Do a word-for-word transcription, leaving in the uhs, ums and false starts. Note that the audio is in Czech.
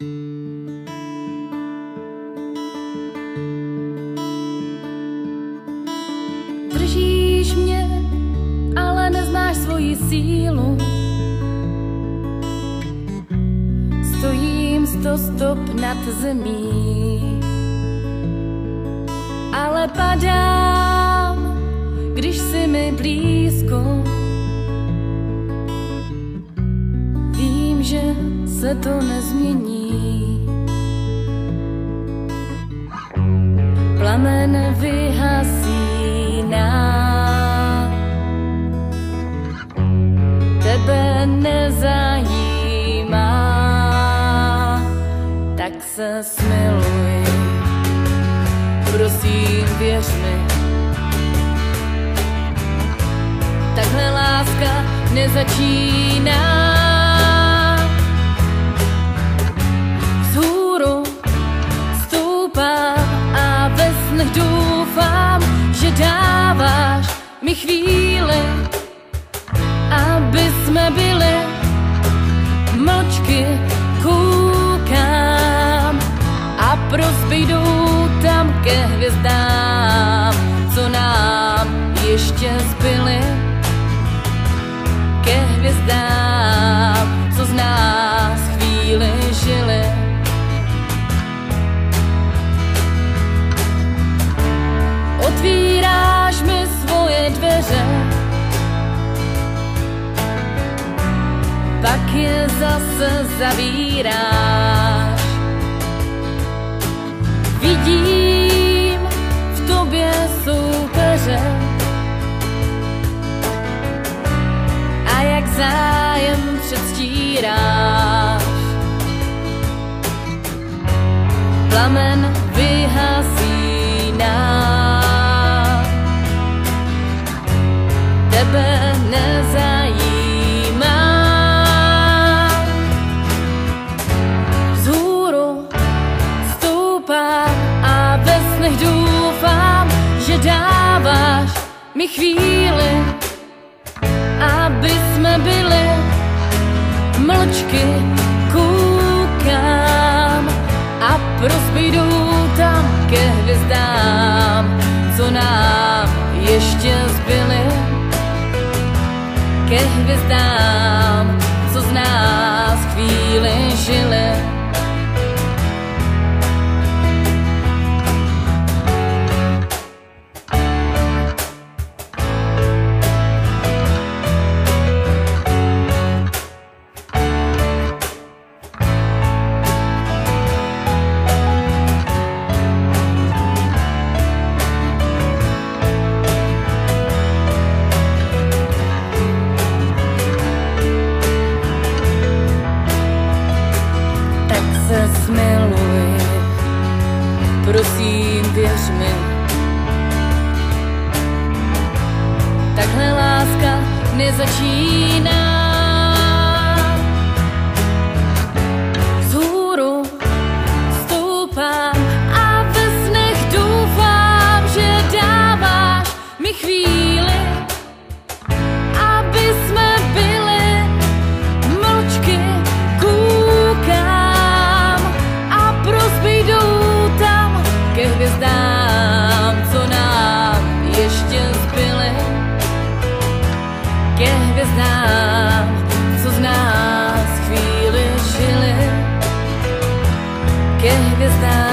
Držíš mě, ale neznáš svoji sílu. Stojím sto stop nad zemí, ale padám, když jsi mi blízko. Vím, že se to nezmění. Plamen vyhasí nám, tebe nezajímá, tak se smiluj, prosím věř mi. Takhle láska nezačíná. Vzhůru stoupám a ve snech doufám, že dáváš mi chvíli, aby jsme byli. Mlčky koukám a prosby jdou tam ke hvězdám, co nám ještě zbyly. Ke hvězdám, co z nás chvíli žili. Otvíráš mi svoje dveře, pak je zase zavíráš. Vidím v tobě soupeře a jak zájem předstíráš. Plamen vyhasí nám, tebe nezajímá. Vzhůru stoupám a ve snech doufám, že dáváš mi chvíli, aby jsme byli. Mlčky koukám a prosby jdou tam ke hvězdám, co nám ještě zbyly. Ke hvězdám, co z nás chvíli žili. Smiluj, prosím věř mi. Takhle láska nezačíná. Vzhůru stoupám a ve snech doufám, že dáváš mi chvíli, aby jsme byli. Mlčky koukám a prosby jdou tam ke hvězdám, co nám ještě zbyly. Ke hvězdám, co z nás chvíli žili. Ke hvězdám.